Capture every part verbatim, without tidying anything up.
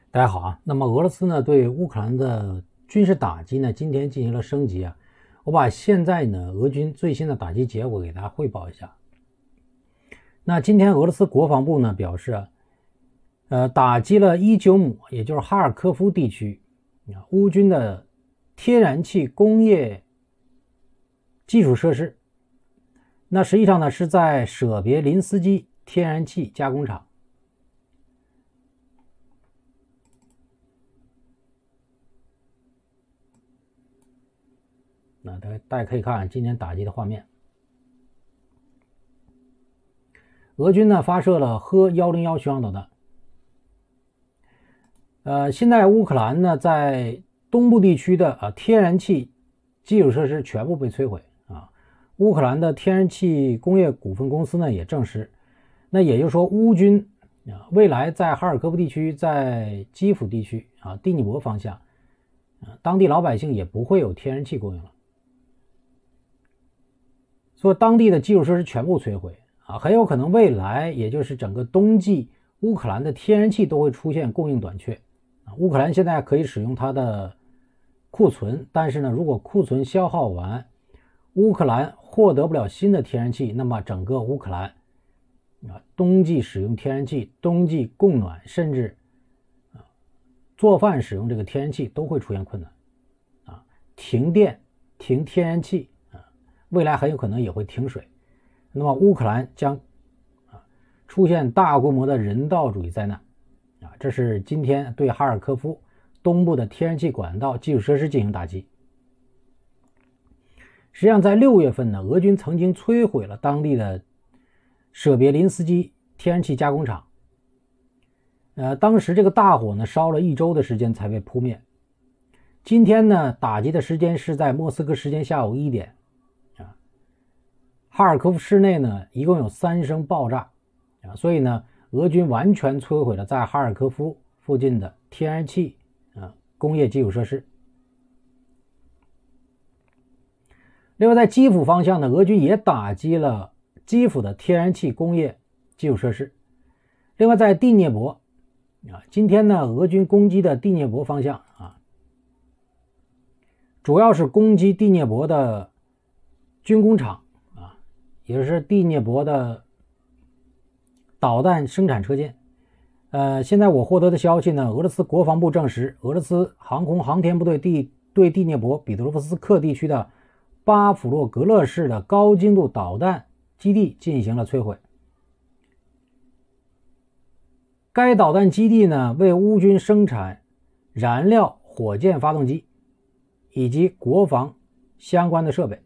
大家好啊，那么俄罗斯呢对乌克兰的军事打击呢，今天进行了升级啊。我把现在呢俄军最新的打击结果给大家汇报一下。那今天俄罗斯国防部呢表示啊，呃，打击了伊久姆，也就是哈尔科夫地区啊，乌军的天然气工业基础设施。那实际上呢是在舍别林斯基天然气加工厂。那大家大家可以看今天打击的画面，俄军呢发射了呵一零一巡航导弹。呃，现在乌克兰呢在东部地区的啊天然气基础设施全部被摧毁啊。乌克兰的天然气工业股份公司呢也证实，那也就是说乌军啊未来在哈尔科夫地区、在基辅地区啊第聂伯方向啊，当地老百姓也不会有天然气供应了。所以当地的基础设施全部摧毁啊，很有可能未来也就是整个冬季，乌克兰的天然气都会出现供应短缺啊。乌克兰现在可以使用它的库存，但是呢，如果库存消耗完，乌克兰获得不了新的天然气，那么整个乌克兰啊，冬季使用天然气、冬季供暖，甚至啊做饭使用这个天然气都会出现困难啊，停电、停天然气。未来很有可能也会停水，那么乌克兰将啊出现大规模的人道主义灾难啊！这是今天对哈尔科夫东部的天然气管道基础设施进行打击。实际上，在六月份呢，俄军曾经摧毁了当地的舍别林斯基天然气加工厂，呃，当时这个大火呢烧了一周的时间才被扑灭。今天呢，打击的时间是在莫斯科时间下午一点。哈尔科夫市内呢，一共有三声爆炸啊，所以呢，俄军完全摧毁了在哈尔科夫附近的天然气啊工业基础设施。另外，在基辅方向呢，俄军也打击了基辅的天然气工业基础设施。另外，在第聂伯啊，今天呢，俄军攻击的第聂伯方向啊，主要是攻击第聂伯的军工厂。也就是第聂伯的导弹生产车间。呃，现在我获得的消息呢，俄罗斯国防部证实，俄罗斯航空航天部队地对第聂伯彼得罗夫斯克地区的巴甫洛格勒市的高精度导弹基地进行了摧毁。该导弹基地呢，为乌军生产燃料火箭发动机以及国防相关的设备。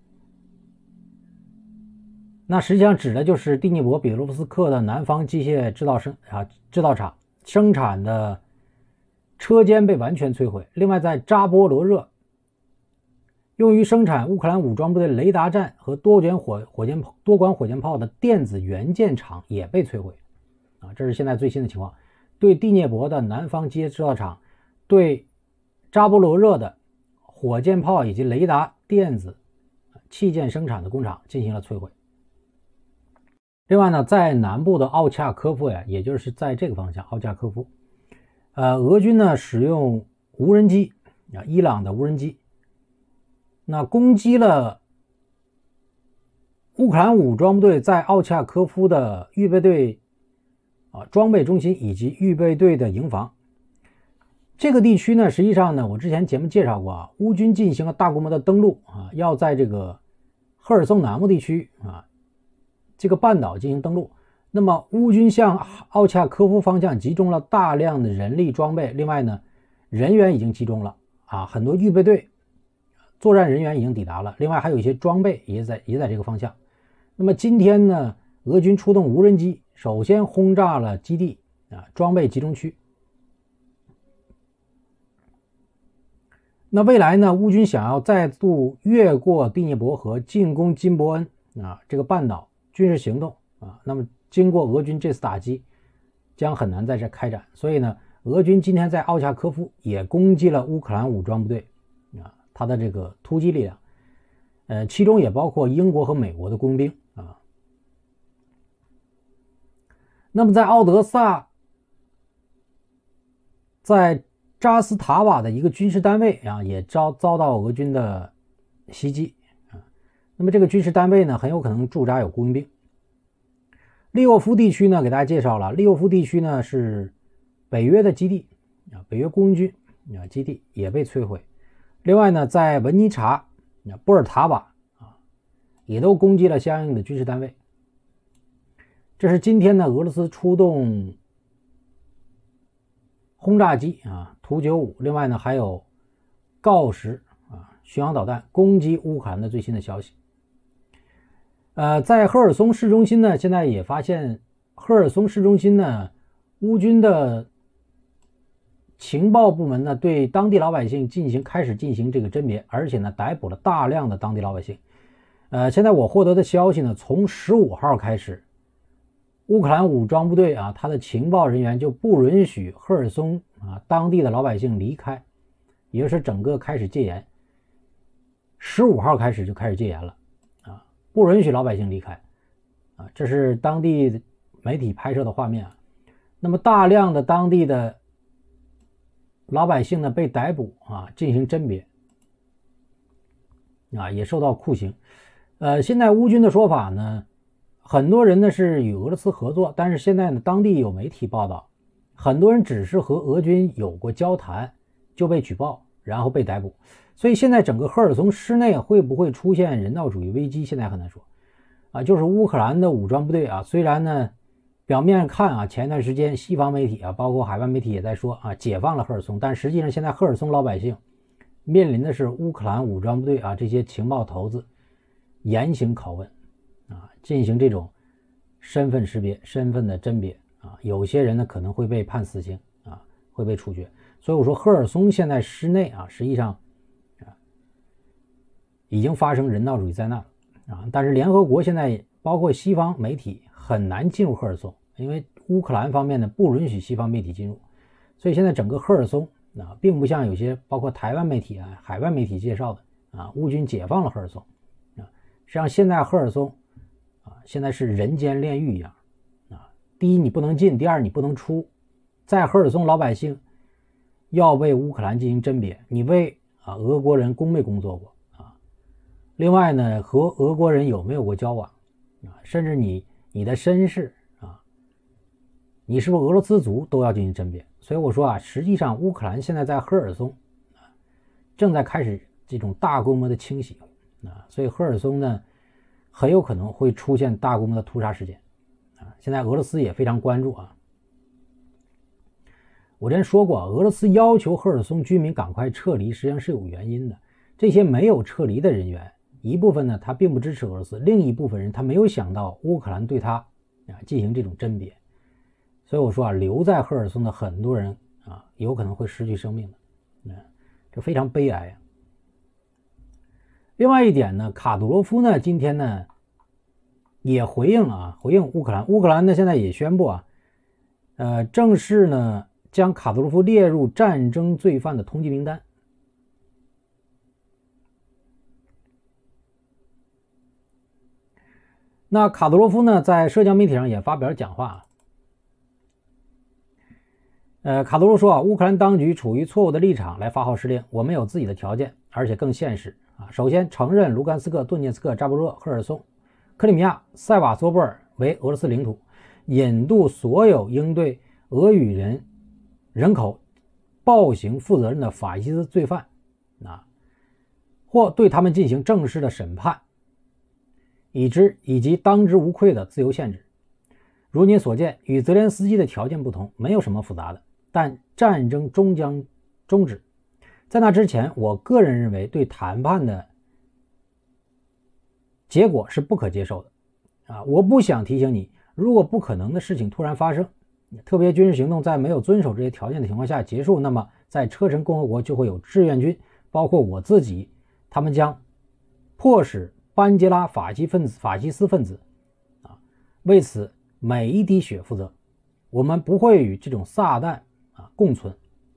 那实际上指的就是第聂伯彼得罗夫斯克的南方机械制造生啊制造厂生产的车间被完全摧毁。另外，在扎波罗热，用于生产乌克兰武装部队雷达站和多管火火箭多管火箭炮的电子元件厂也被摧毁。啊，这是现在最新的情况。对第聂伯的南方机械制造厂，对扎波罗热的火箭炮以及雷达电子器件生产的工厂进行了摧毁。另外呢，在南部的奥恰科夫呀，也就是在这个方向，奥恰科夫，呃，俄军呢使用无人机啊，伊朗的无人机，那攻击了乌克兰武装部队在奥恰科夫的预备队啊装备中心以及预备队的营房。这个地区呢，实际上呢，我之前节目介绍过啊，乌军进行了大规模的登陆啊，要在这个赫尔松南部地区啊。这个半岛进行登陆，那么乌军向奥恰科夫方向集中了大量的人力装备，另外呢，人员已经集中了啊，很多预备队、作战人员已经抵达了，另外还有一些装备也在也在这个方向。那么今天呢，俄军出动无人机，首先轰炸了基地啊，装备集中区。那未来呢，乌军想要再度越过第聂伯河进攻金伯恩啊这个半岛。军事行动啊，那么经过俄军这次打击，将很难在这开展。所以呢，俄军今天在奥恰科夫也攻击了乌克兰武装部队啊，他的这个突击力量，呃，其中也包括英国和美国的工兵啊。那么在奥德萨在扎斯塔瓦的一个军事单位啊，也遭遭到俄军的袭击啊。那么这个军事单位呢，很有可能驻扎有雇佣兵。利沃夫地区呢，给大家介绍了，利沃夫地区呢是北约的基地啊，北约雇佣军啊基地也被摧毁。另外呢，在文尼察、波尔塔瓦啊，也都攻击了相应的军事单位。这是今天呢，俄罗斯出动轰炸机啊，图九五，另外呢还有锆石啊巡航导弹攻击乌克兰的最新的消息。呃，在赫尔松市中心呢，现在也发现赫尔松市中心呢，乌军的情报部门呢对当地老百姓进行开始进行这个甄别，而且呢逮捕了大量的当地老百姓。呃，现在我获得的消息呢，从十五号开始，乌克兰武装部队啊，他的情报人员就不允许赫尔松啊当地的老百姓离开，也就是整个开始戒严。十五号开始就开始戒严了啊，不允许老百姓离开啊，这是当地媒体拍摄的画面啊。那么大量的当地的老百姓呢被逮捕啊，进行甄别啊，也受到酷刑。呃，现在乌军的说法呢，很多人呢是与俄罗斯合作，但是现在呢，当地有媒体报道，很多人只是和俄军有过交谈就被举报，然后被逮捕。所以现在整个赫尔松市内会不会出现人道主义危机，现在很难说啊。就是乌克兰的武装部队啊，虽然呢表面看啊，前一段时间西方媒体啊，包括海外媒体也在说啊，解放了赫尔松，但实际上现在赫尔松老百姓面临的是乌克兰武装部队啊这些情报头子严刑拷问啊，进行这种身份识别、身份的甄别啊，有些人呢可能会被判死刑啊，会被处决。所以我说赫尔松现在市内啊，实际上啊已经发生人道主义灾难了啊，但是联合国现在包括西方媒体很难进入赫尔松，因为乌克兰方面呢不允许西方媒体进入，所以现在整个赫尔松啊，并不像有些包括台湾媒体啊、海外媒体介绍的啊，乌军解放了赫尔松啊，实际上现在赫尔松啊，现在是人间炼狱一样啊。第一你不能进，第二你不能出，在赫尔松老百姓要为乌克兰进行甄别，你为啊俄国人工没工作过啊？另外呢，和俄国人有没有过交往啊？甚至你你的身世啊，你是不是俄罗斯族都要进行甄别。所以我说啊，实际上乌克兰现在在赫尔松啊，正在开始这种大规模的清洗啊，所以赫尔松呢很有可能会出现大规模的屠杀事件啊。现在俄罗斯也非常关注啊。我之前说过，俄罗斯要求赫尔松居民赶快撤离，实际上是有原因的。这些没有撤离的人员，一部分呢他并不支持俄罗斯，另一部分人他没有想到乌克兰对他啊进行这种甄别。所以我说啊，留在赫尔松的很多人啊，有可能会失去生命的，啊，这非常悲哀啊。另外一点呢，卡杜罗夫呢今天呢也回应啊，回应乌克兰，乌克兰呢现在也宣布啊，呃，正式呢将卡杜罗夫列入战争罪犯的通缉名单。那卡杜罗夫呢在社交媒体上也发表了讲话，呃，卡杜罗说啊，乌克兰当局处于错误的立场来发号施令，我们有自己的条件，而且更现实啊。首先承认卢甘斯克、顿涅茨克、扎波热、赫尔松、克里米亚、塞瓦佐波尔为俄罗斯领土，引渡所有应对俄语人人口暴行负责任的法西斯罪犯啊，或对他们进行正式的审判，以之以及当之无愧的自由限制。如您所见，与泽连斯基的条件不同，没有什么复杂的，但战争终将终止。在那之前，我个人认为对谈判的结果是不可接受的啊！我不想提醒你，如果不可能的事情突然发生，特别军事行动在没有遵守这些条件的情况下结束，那么在车臣共和国就会有志愿军，包括我自己，他们将迫使班杰拉法西分子、法西斯分子啊，为此每一滴血负责。我们不会与这种撒旦啊共存。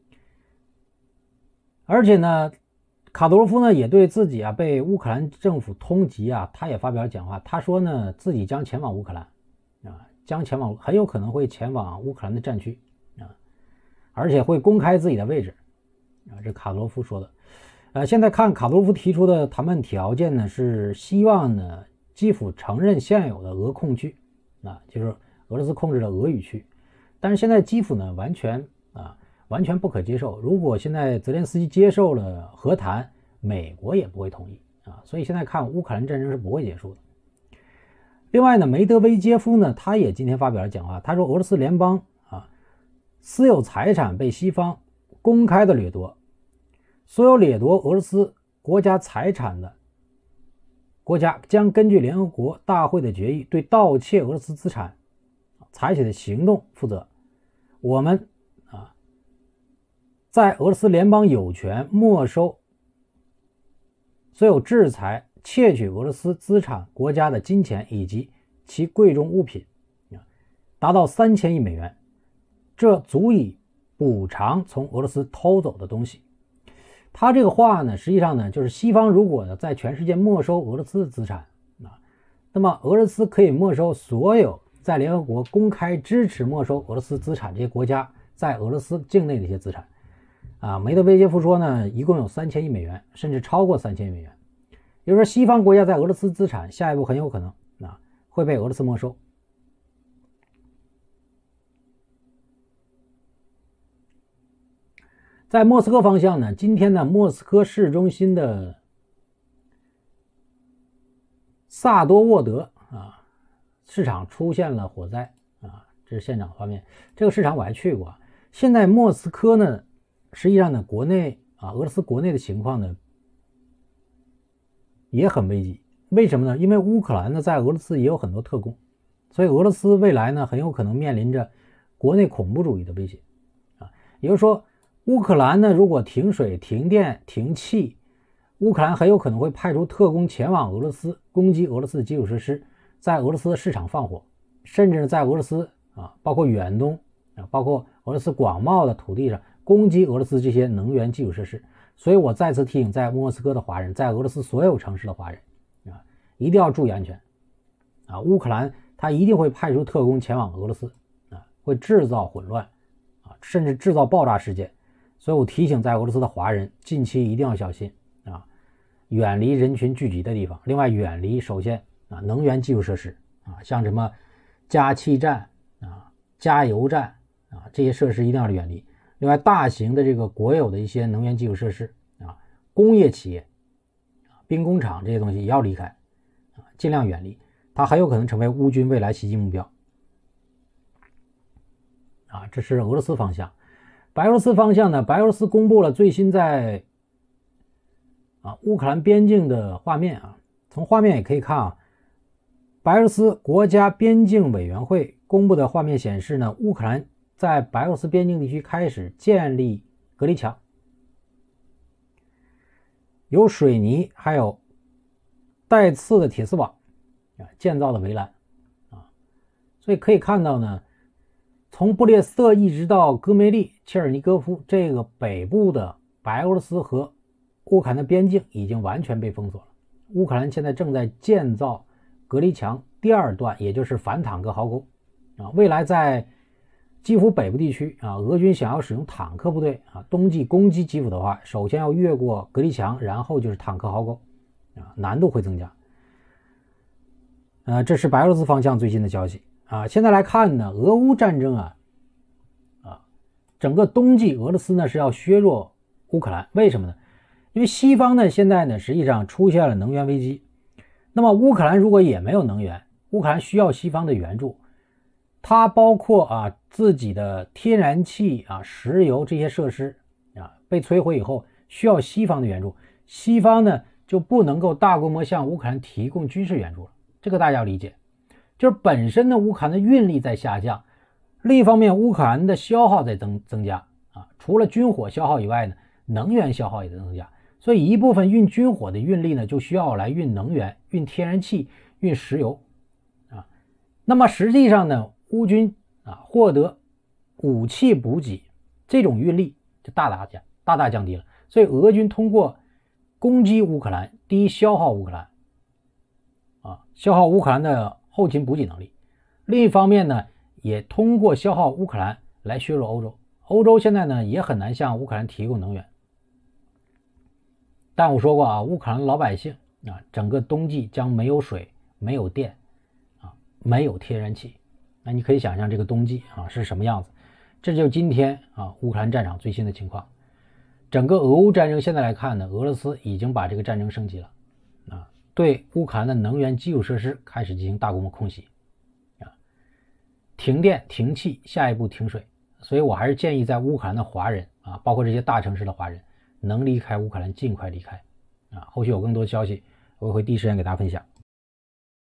而且呢，卡多罗夫呢也对自己啊被乌克兰政府通缉啊，他也发表讲话。他说呢，自己将前往乌克兰啊，将前往很有可能会前往乌克兰的战区啊。 而且会公开自己的位置啊，这卡多罗夫说的。呃，现在看卡多罗夫提出的谈判条件呢，是希望呢基辅承认现有的俄控区啊，就是俄罗斯控制的俄语区。但是现在基辅呢完全啊完全不可接受，如果现在泽连斯基接受了和谈，美国也不会同意啊，所以现在看乌克兰战争是不会结束的。另外呢，梅德韦杰夫呢，他也今天发表了讲话，他说俄罗斯联邦啊，私有财产被西方公开的掠夺，所有掠夺俄罗斯国家财产的国家将根据联合国大会的决议对盗窃俄罗斯资产采取的行动负责。我们啊，在俄罗斯联邦有权没收所有制裁窃取俄罗斯资产国家的金钱以及其贵重物品，达到三千亿美元，这足以补偿从俄罗斯偷走的东西。他这个话呢，实际上呢，就是西方如果呢在全世界没收俄罗斯的资产啊，那么俄罗斯可以没收所有在联合国公开支持没收俄罗斯资产这些国家在俄罗斯境内的一些资产啊。梅德韦杰夫说呢，一共有三千亿美元，甚至超过三千亿美元。也就是说，西方国家在俄罗斯资产下一步很有可能啊会被俄罗斯没收。在莫斯科方向呢，今天呢，莫斯科市中心的萨多沃德啊市场出现了火灾啊，这是现场画面。这个市场我还去过。现在莫斯科呢，实际上呢，国内啊，俄罗斯国内的情况呢也很危急。为什么呢？因为乌克兰呢在俄罗斯也有很多特工，所以俄罗斯未来呢很有可能面临着国内恐怖主义的威胁啊。也就是说，乌克兰呢如果停水、停电、停气，乌克兰很有可能会派出特工前往俄罗斯攻击俄罗斯的基础设施，在俄罗斯的市场放火，甚至在俄罗斯啊，包括远东啊，包括俄罗斯广袤的土地上攻击俄罗斯这些能源基础设施。所以我再次提醒在莫斯科的华人，在俄罗斯所有城市的华人啊，一定要注意安全啊！乌克兰他一定会派出特工前往俄罗斯啊，会制造混乱啊，甚至制造爆炸事件。所以我提醒在俄罗斯的华人，近期一定要小心啊，远离人群聚集的地方。另外，远离首先啊能源基础设施啊，像什么加气站啊、加油站啊这些设施一定要远离。另外，大型的这个国有的一些能源基础设施啊，工业企业、兵工厂这些东西也要离开啊，尽量远离，它很有可能成为乌军未来袭击目标啊。这是俄罗斯方向。白俄罗斯方向呢，白俄罗斯公布了最新在啊乌克兰边境的画面啊，从画面也可以看啊，白俄罗斯国家边境委员会公布的画面显示呢，乌克兰在白俄罗斯边境地区开始建立隔离墙，有水泥还有带刺的铁丝网啊建造的围栏啊，所以可以看到呢，从布列斯特一直到戈梅利、切尔尼戈夫这个北部的白俄罗斯和乌克兰的边境已经完全被封锁了。乌克兰现在正在建造隔离墙第二段，也就是反坦克壕沟啊，未来在基辅北部地区啊，俄军想要使用坦克部队啊，冬季攻击基辅的话，首先要越过隔离墙，然后就是坦克壕沟啊，难度会增加。呃，这是白俄罗斯方向最新的消息啊。现在来看呢，俄乌战争啊，啊，整个冬季俄罗斯呢是要削弱乌克兰，为什么呢？因为西方呢现在呢实际上出现了能源危机，那么乌克兰如果也没有能源，乌克兰需要西方的援助。它包括啊自己的天然气啊、石油这些设施啊被摧毁以后，需要西方的援助，西方呢就不能够大规模向乌克兰提供军事援助了。这个大家要理解，就是本身的乌克兰的运力在下降，另一方面乌克兰的消耗在增增加啊，除了军火消耗以外呢，能源消耗也在增加，所以一部分运军火的运力呢就需要来运能源、运天然气、运石油啊。那么实际上呢，乌军啊获得武器补给这种运力就大大降大大降低了，所以俄军通过攻击乌克兰，第一消耗乌克兰啊，消耗乌克兰的后勤补给能力，另一方面呢，也通过消耗乌克兰来削弱欧洲欧洲现在呢也很难向乌克兰提供能源。但我说过啊，乌克兰老百姓啊，整个冬季将没有水、没有电啊，没有天然气。那你可以想象这个冬季啊是什么样子。这就是今天啊乌克兰战场最新的情况。整个俄乌战争现在来看呢，俄罗斯已经把这个战争升级了啊，对乌克兰的能源基础设施开始进行大规模空袭啊，停电、停气，下一步停水。所以我还是建议在乌克兰的华人啊，包括这些大城市的华人，能离开乌克兰尽快离开啊。后续有更多消息，我会第一时间给大家分享。